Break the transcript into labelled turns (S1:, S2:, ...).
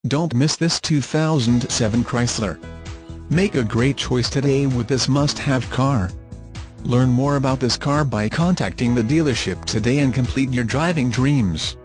S1: Don't miss this 2007 Chrysler. Make a great choice today with this must-have car. Learn more about this car by contacting the dealership today and complete your driving dreams.